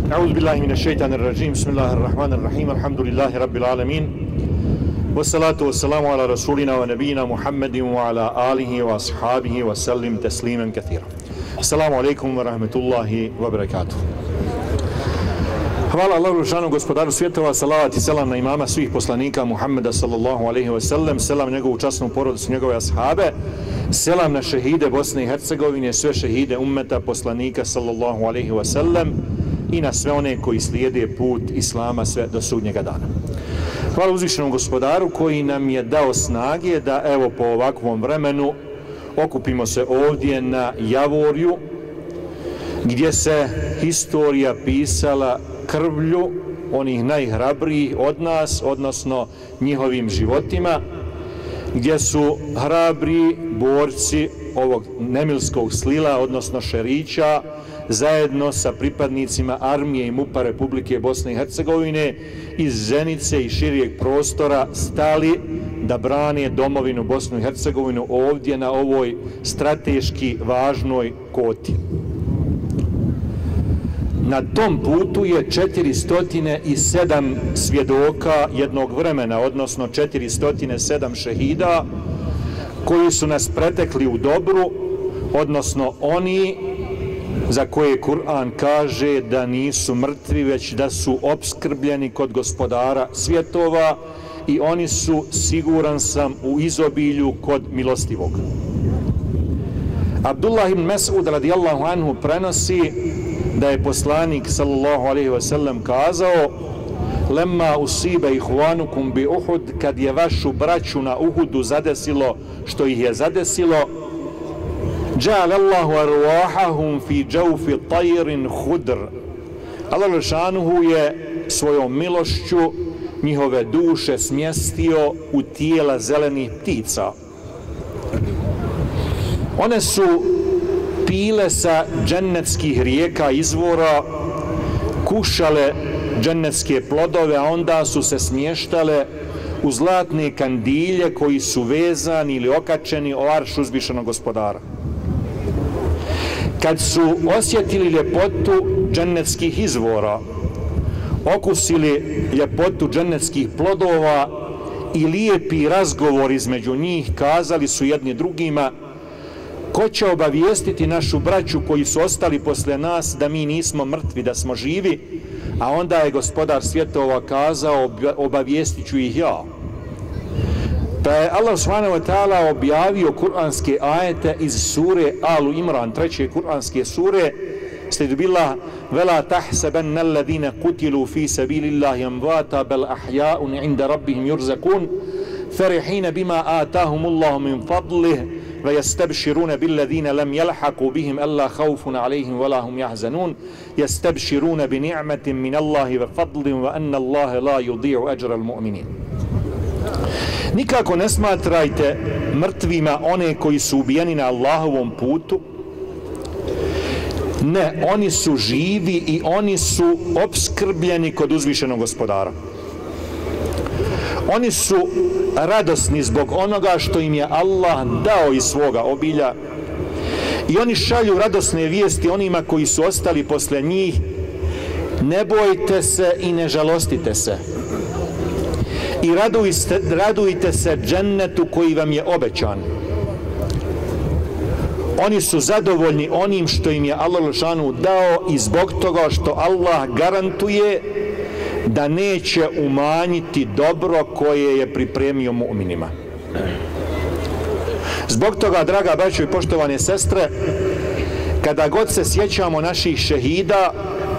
أعوذ بالله من الشيطان الرجيم بسم الله الرحمن الرحيم الحمد لله رب العالمين والصلاة والسلام على رسولنا ونبينا محمد وعلى آله وأصحابه وسلم تسليما كثيرا. السلام عليكم ورحمة الله وبركاته. Hvala Allahu dželešanu gospodaru svjetova, salavat i selam na imama svih poslanika Muhammeda sallallahu alejhi ve sellem, selam njegovu časnu porodicu, njegove ashabe, selam na šehide Bosne i Hercegovine, sve šehide ummeta poslanika sallallahu alejhi ve sellem i na sve one koji slijede put Islama sve do sudnjega dana. Hvala uzvišenom gospodaru koji nam je dao snage da evo po ovakvom vremenu okupimo se ovdje na Javorju gdje se historija pisala krvlju onih najhrabrijih od nas, odnosno njihovim životima, gdje su hrabri borci ovog nemilskog slila, odnosno šerića, zajedno sa pripadnicima armije i MUP-a Republike Bosne i Hercegovine iz Zenice i širijeg prostora stali da brane domovinu Bosnu i Hercegovinu ovdje na ovoj strateški važnoj koti. Na tom putu je 407 svjedoka jednog vremena, odnosno 407 šehida koji su nas pretekli u dobru, odnosno oni za koje Kur'an kaže da nisu mrtvi, već da su opskrbljeni kod gospodara svjetova i oni su, siguran sam, u izobilju kod milostivog. Abdullah ibn Mas'ud radijallahu anhu prenosi da je poslanik sallallahu alejhi ve sellem kazao: "Lemma usiba ihwanukum bi Uhud", kad je vašu braću na Uhudu zadesilo što ih je zadesilo, "Ja'ala Allahu arwahahum fi jawfi tayrin khudr", Allah dželaluhu je svojom milošću njihove duše smjestio u tijela zelenih ptica. One su pile sa džennetskih rijeka izvora, kušale džennetske plodove, a onda su se smještale u zlatne kandilje koji su vezani ili okačeni o arš uzvišenog gospodara. Kad su osjetili ljepotu džennetskih izvora, okusili ljepotu džennetskih plodova i lijepi razgovor između njih, kazali su jedni drugima: "Ko će obavijestiti našu braću koji su ostali posle nas da mi nismo mrtvi, da smo živi?" A onda je gospodar svjetova kazao: "Obavijestit ću ih ja." Pa je Allah subhanahu wa ta'ala objavio kuranske ajete iz sure Alu Imran, treće kuranske sure: "Slijed billah, vela tahsabanna alladhina kutilu fi sabilillahi amvata bel ahya'un inda rabbihim yurzakun farihina bima atahumullahu min fadlih ويستبشرون بالذين لم يلحقوا بهم ألا خوف عليهم ولا هم يحزنون يستبشرون بنعمة من الله وفضل وأن الله لا يضيع أجر المؤمنين." Nikako ne smatrajte mrtvima one koji su ubijeni na Allahovom putu. Ne, oni su živi i oni su opskrbljeni kod uzvišenog gospodara. Oni su radosni zbog onoga što im je Allah dao iz svoga obilja i oni šalju radosne vijesti onima koji su ostali posle njih: "Ne bojte se i ne žalostite se i radujte se džennetu koji vam je obećan." Oni su zadovoljni onim što im je Allah dželešanu dao i zbog toga što Allah garantuje da neće umanjiti dobro koje je pripremio mu'minima. Zbog toga, draga braćo i poštovane sestre, kada god se sjećamo naših šehida,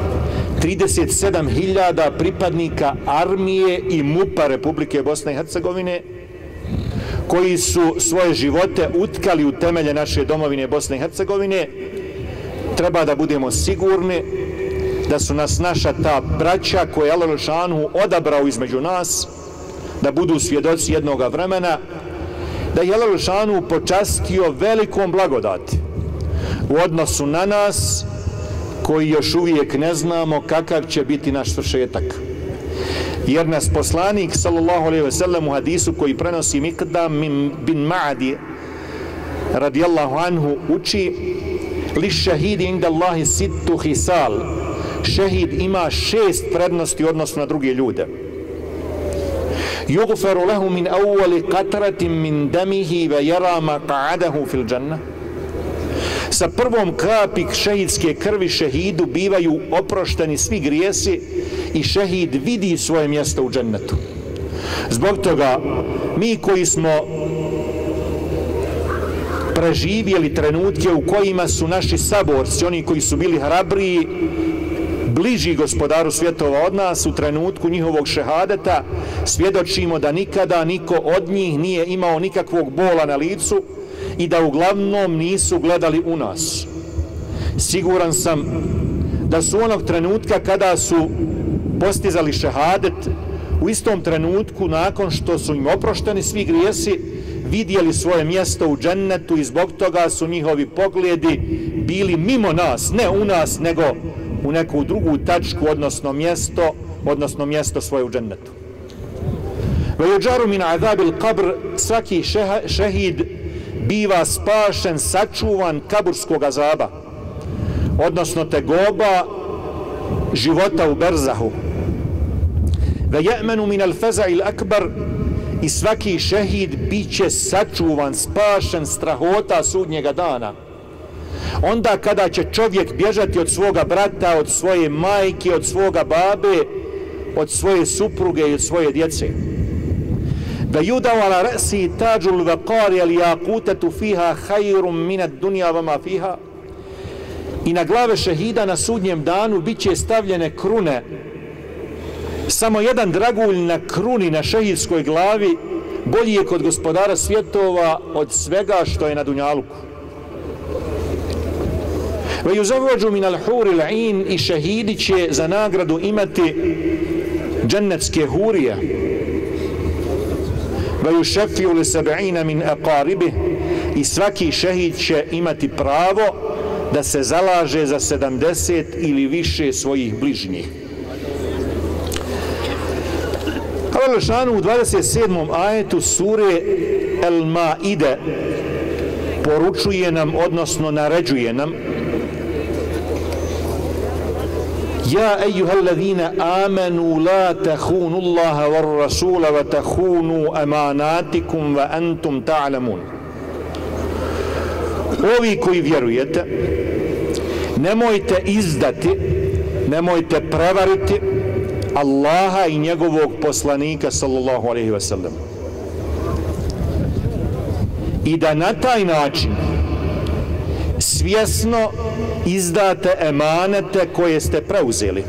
37.000 pripadnika armije i MUP-a Republike Bosne i Hercegovine, koji su svoje živote utkali u temelje naše domovine Bosne i Hercegovine, treba da budemo sigurni da su nas naša ta braća koje je Allah dželešanu odabrao između nas da budu svjedoci jednoga vremena, da je Allah dželešanu počastio velikom blagodati u odnosu na nas koji još uvijek ne znamo kakav će biti naš svršetak. Jer nas poslanik sallallahu alejhi ve sellem u hadisu koji prenosi Mikdam bin Ma'di radijallahu anhu uči: "Li šahidi inda Allahi sittu hisal šehid ima 6 prednosti odnosno na druge ljude. Yughfaru lahu min awwali qatratin min damihi wa yara maq'adahu fil džannah. Sa prvom kapi šehidske krvi šehidu bivaju oprošteni svi grijesi i šehid vidi svoje mjesto u džennetu. Zbog toga mi koji smo preživjeli trenutke u kojima su naši saborci, oni koji su bili hrabriji, bliži gospodaru svjetova od nas, u trenutku njihovog šehadeta svjedočimo da nikada niko od njih nije imao nikakvog bola na licu i da uglavnom nisu gledali u nas. Siguran sam da su onog trenutka kada su postizali šehadet, u istom trenutku nakon što su im oprošteni svi grijesi, vidjeli svoje mjesto u džennetu i zbog toga su njihovi pogledi bili mimo nas, ne u nas, nego u neku drugu tačku, odnosno mjesto svoje u džennetu. وَيُجَارُ مِنْ عَذَابِ الْقَبْرِ Svaki šehid biva spašen, sačuvan kaburskog azaba, odnosno tegoba života u berzahu. وَيَأْمَنُ مِنَ الْفَزَعِ الْأَكْبَرِ I svaki šehid bit će sačuvan, spašen strahota sudnjega dana. Onda kada će čovjek bježati od svoga brata, od svoje majke, od svoga babe, od svoje supruge i od svoje djece. Da yudaw ala ra'si tajul waqari al yaqutatu fiha khayrun min ad-dunya wa ma fiha. I na glave šehida na sudnjem danu biće stavljene krune. Samo jedan dragulj na kruni na šehidskoj glavi bolji je kod gospodara svjetova od svega što je na dunjaluku. Ve yuzawwaju min al-huri al-'ain I šehidi će za nagradu imati džennetske hurije. Ve yushaffi'u li 70 min aqaribih I svaki šehid će imati pravo da se zalaže za 70 ili više svojih bližnjih. Allah Đelešanu u 27. ajetu sure El-Maide poručuje nam, odnosno naređuje nam: Ja ejuhallazina amanu la tahunu Allaha war rasula wa tahunu amanatikum wa antum ta'lamun. Ovi koji vjerujete, nemojte izdati, nemojte prevariti Allaha i njegovog poslanika sallallahu alejhi ve sellem. I da na taj način svjesno izdate emanete koje ste preuzeli.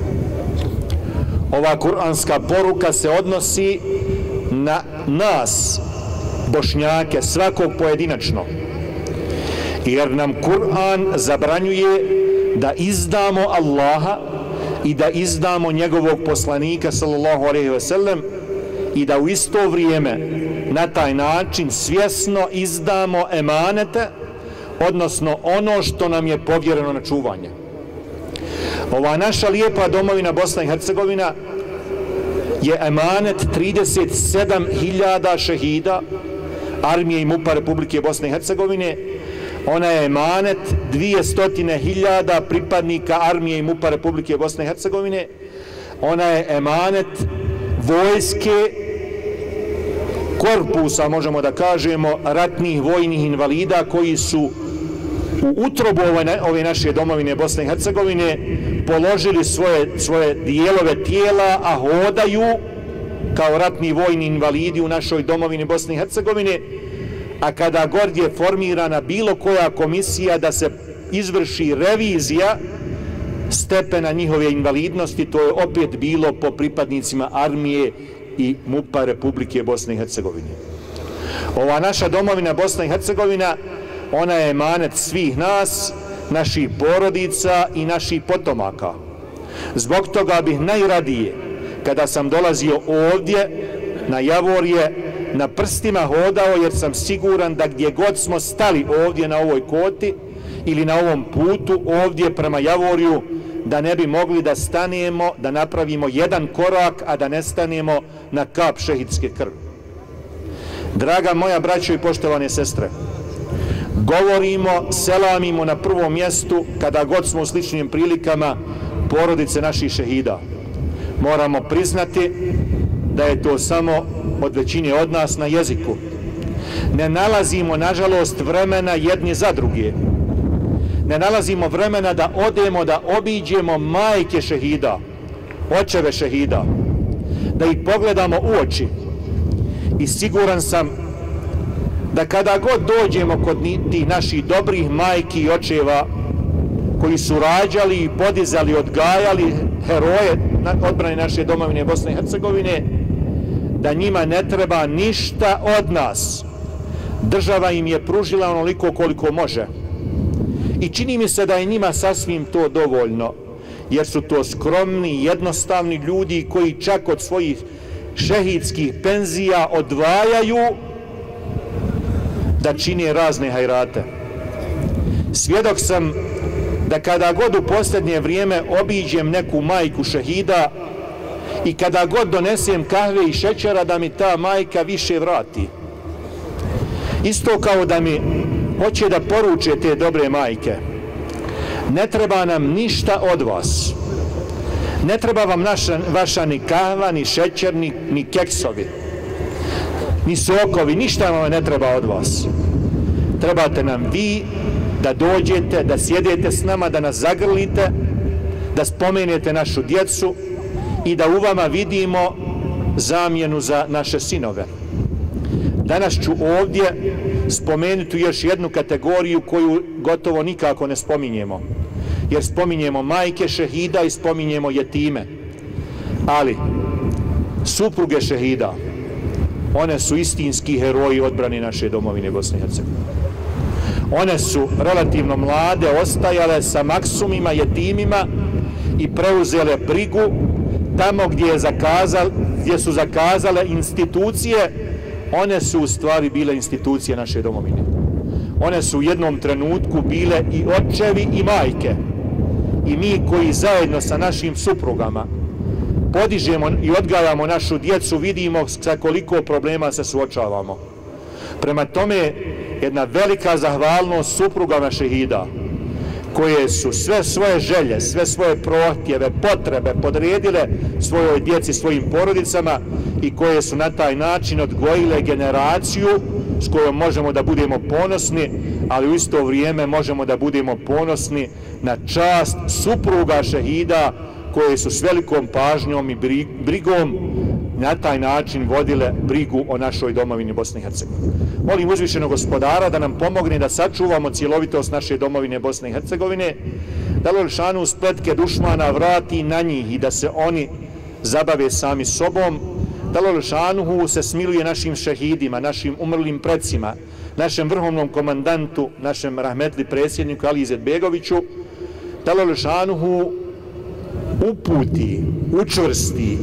Ova kuranska poruka se odnosi na nas, Bošnjake, svakog pojedinačno. Jer nam Kur'an zabranjuje da izdamo Allaha i da izdamo njegovog poslanika sallallahu alejhi ve sellem i da u isto vrijeme na taj način svjesno izdamo emanete, odnosno ono što nam je povjereno na čuvanje. Ova naša lijepa domovina Bosna i Hercegovina je emanet 37.000 šehida armije i MUP-a Republike Bosne i Hercegovine. Ona je emanet 200.000 pripadnika armije i MUP-a Republike Bosne i Hercegovine. Ona je emanet vojske, korpusa, možemo da kažemo, ratnih vojnih invalida koji su u utrobu ove naše domovine Bosne i Hercegovine položili svoje dijelove tijela, a hodaju kao ratni vojni invalidi u našoj domovini Bosne i Hercegovine. A kada god je formirana bilo koja komisija da se izvrši revizija stepena njihove invalidnosti, to je opet bilo po pripadnicima armije i MUP-a Republike Bosne i Hercegovine. Ova naša domovina Bosna i Hercegovina, ona je emanet svih nas, naših porodica i naših potomaka. Zbog toga bih najradije, kada sam dolazio ovdje na Javorje, na prstima hodao, jer sam siguran da gdje god smo stali ovdje na ovoj koti ili na ovom putu ovdje prema Javorju, da ne bi mogli da stanemo, da napravimo jedan korak, a da ne stanemo na kap šehidske krvi. Draga moja braćo i poštovane sestre, govorimo, selamimo na prvom mjestu kada god smo u sličnim prilikama porodice naših šehida. Moramo priznati da je to samo od većine od nas na jeziku. Ne nalazimo, nažalost, vremena jedni za druge. Ne nalazimo vremena da odemo, da obiđemo majke šehida, očeve šehida, da ih pogledamo u oči. I siguran sam da kada god dođemo kod tih naših dobrih majki i očeva koji su rađali i podizali, odgajali heroje odbrane naše domovine Bosne i Hercegovine, da njima ne treba ništa od nas. Država im je pružila onoliko koliko može. I čini mi se da je njima sasvim to dovoljno, jer su to skromni, jednostavni ljudi koji čak od svojih šehidskih penzija odvajaju da čine razne hajrate. Svjedok sam da kada god u posljednje vrijeme obiđem neku majku šehida i kada god donesem kahve i šećera, da mi ta majka više vrati. Isto kao da mi hoće da poruče te dobre majke: ne treba nam ništa od vas. Ne treba vam vaša ni kahva, ni šećer, ni keksovi, ni sokovi, ništa vam ne treba od vas. Trebate nam vi da dođete, da sjedete s nama, da nas zagrlite, da spomenete našu djecu i da u vama vidimo zamjenu za naše sinove. Danas ću ovdje spomenuti još jednu kategoriju koju gotovo nikako ne spominjemo, jer spominjemo majke šehida i spominjemo jetime. Ali supruge šehida, one su istinski heroji odbrane naše domovine Bosne i Hercegovine. One su relativno mlade ostajale sa maksumima, jetimima i preuzele brigu tamo gdje su zakazale institucije. One su u stvari bile institucije naše domovine. One su u jednom trenutku bile i očevi i majke. I mi koji zajedno sa našim suprugama podižemo i odgajamo našu djecu, vidimo sa koliko problema se suočavamo. Prema tome, jedna velika zahvalnost suprugama šehida, koje su sve svoje želje, sve svoje prohtjeve, potrebe podredile svojoj djeci, svojim porodicama i koje su na taj način odgojile generaciju s kojom možemo da budemo ponosni, ali u isto vrijeme možemo da budemo ponosni na čast supruga šehida koje su s velikom pažnjom i brigom na taj način vodile brigu o našoj domovini Bosne i Hercegovine. Molim uzvišenog Gospodara da nam pomogne da sačuvamo cjelovitost naše domovine Bosne i Hercegovine, da Đelešanu spletke dušmana vrati na njih i da se oni zabave sami sobom, da Đelešanu se smiluje našim šehidima, našim umrlim precima, našem vrhovnom komandantu, našem rahmetli predsjedniku Ali Izetbegoviću, da Đelešanu uputi, učvrsti,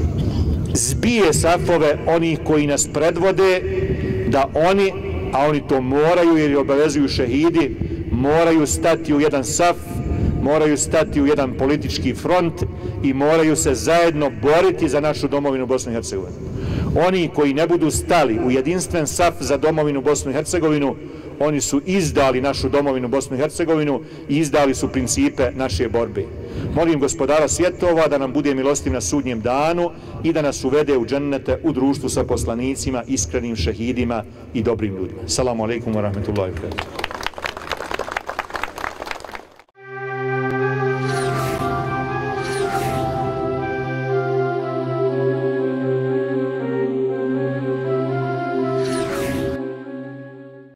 zbije safove onih koji nas predvode, da oni, a oni to moraju jer je obavezuju šehidi, moraju stati u jedan saf, moraju stati u jedan politički front i moraju se zajedno boriti za našu domovinu Bosnu i Hercegovinu. Oni koji ne budu stali u jedinstven saf za domovinu Bosnu i Hercegovinu, oni su izdali našu domovinu Bosnu i Hercegovinu i izdali su principe naše borbe. Molim Gospodara svjetova da nam bude milostiv na sudnjem danu i da nas uvede u džennete u društvu sa poslanicima, iskrenim šehidima i dobrim ljudima. Assalamu alaikum wa rahmatullahi wa barakatuh.